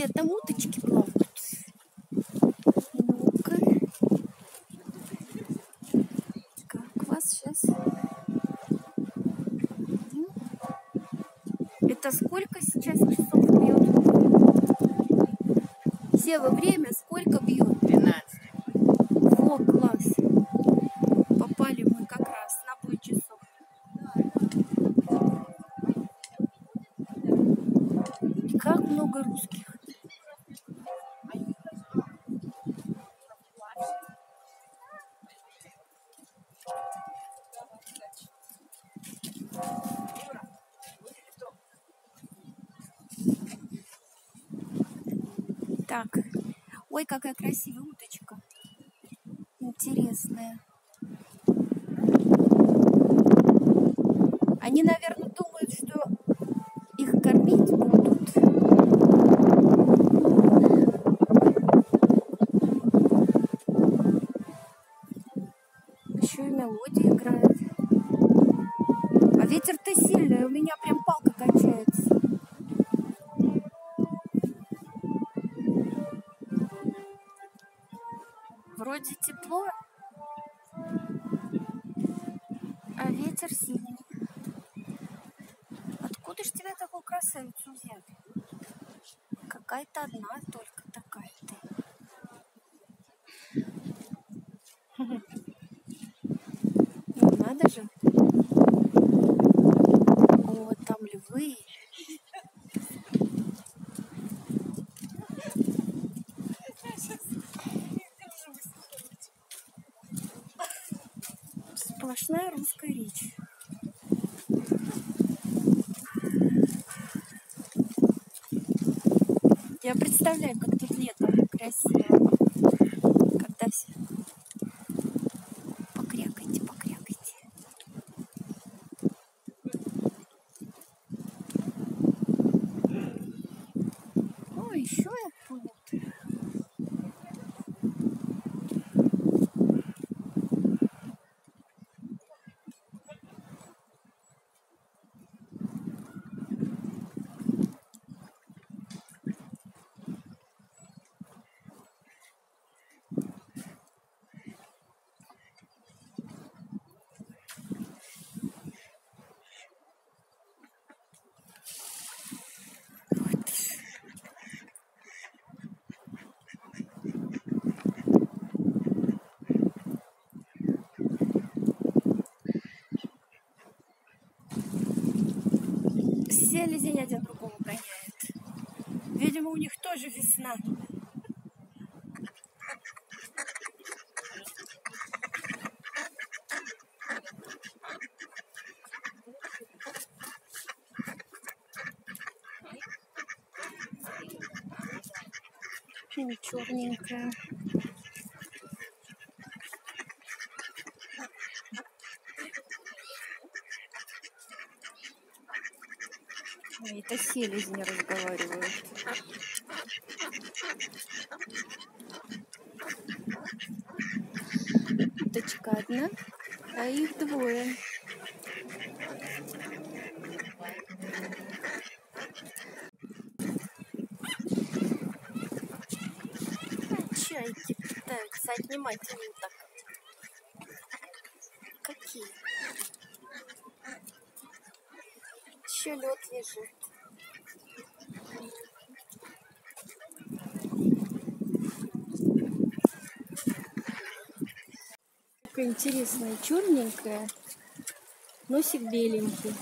Ой, а там уточки плавают. Ну-ка. Как вас сейчас? Это сколько сейчас часов бьет? Сева, время сколько бьет? 12. Во, класс. Попали мы как раз на бой часов. Как много русских. Так, ой, какая красивая уточка. Интересная. Они, наверное, думают, что их кормить будут. Еще и мелодия играет. А ветер-то сильный, у меня прям палка качается. Вроде тепло, а ветер сильный. Откуда ж тебя такую красавицу взяли? Какая-то одна только такая-то. Ну, надо же. О, там львы. Сплошная русская речь. Я представляю, как тут летом красиво. Когда все... Покрякайте, покрякайте. О, еще вот. Селезень один другого гоняет. Видимо, у них тоже весна. Черненькая. Это селезни разговаривают. Уточка одна, а их двое. Чайки пытаются отнимать уток. Какие? Еще лед лежит. Такая интересная, черненькая, носик беленький.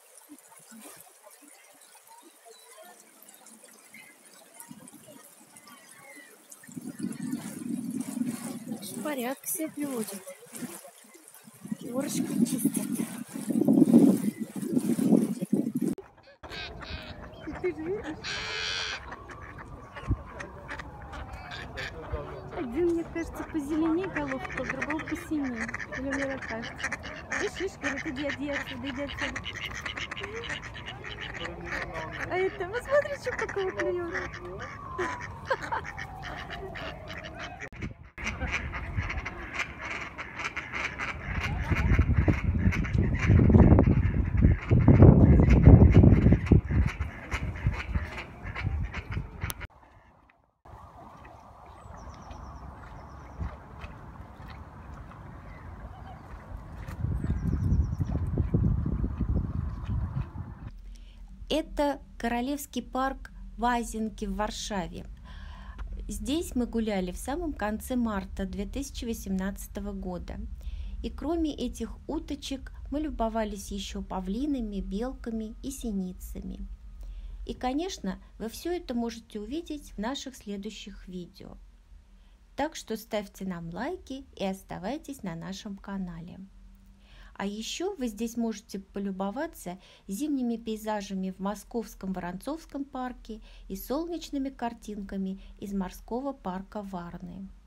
Порядок все приводит. Ворочки чистят. Ты же видишь? Один, мне кажется, позеленее головка, другого посинее. Или мне так кажется. Видишь, говорит, иди отсюда, иди отсюда. А это, посмотри, что какого клюет. Это Королевский парк Вазенки в Варшаве. Здесь мы гуляли в самом конце марта 2018 года. И кроме этих уточек мы любовались еще павлинами, белками и синицами. И, конечно, вы все это можете увидеть в наших следующих видео. Так что ставьте нам лайки и оставайтесь на нашем канале. А еще вы здесь можете полюбоваться зимними пейзажами в Московском Воронцовском парке и солнечными картинками из морского парка Варны.